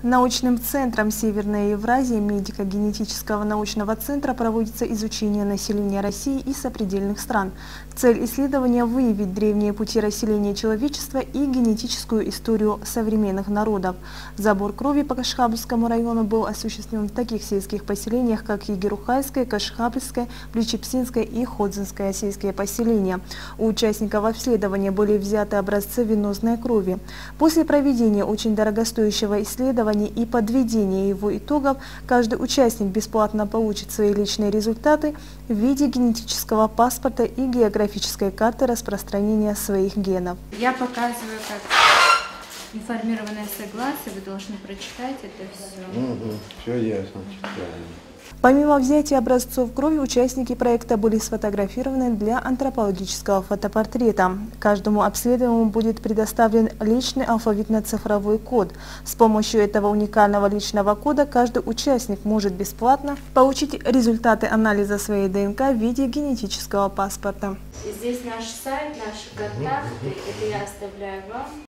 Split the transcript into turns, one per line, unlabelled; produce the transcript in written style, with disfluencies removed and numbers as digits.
Научным центром Северной Евразии медико-генетического научного центра проводится изучение населения России и сопредельных стран. Цель исследования – выявить древние пути расселения человечества и генетическую историю современных народов. Забор крови по Кашхабльскому району был осуществлен в таких сельских поселениях, как Егерухайское, Кашхабльское, Причепсинское и Ходзинское сельские поселения. У участников обследования были взяты образцы венозной крови. После проведения очень дорогостоящего исследования и подведения его итогов, каждый участник бесплатно получит свои личные результаты в виде генетического паспорта и географической карты распространения своих генов.
Я показываю как информированное согласие, вы должны прочитать это все.
Все ясно, читаем.
Помимо взятия образцов крови, участники проекта были сфотографированы для антропологического фотопортрета. Каждому обследуемому будет предоставлен личный алфавитно-цифровой код. С помощью этого уникального личного кода каждый участник может бесплатно получить результаты анализа своей ДНК в виде генетического паспорта.
Здесь наш сайт, наши контакты, это я оставляю вам.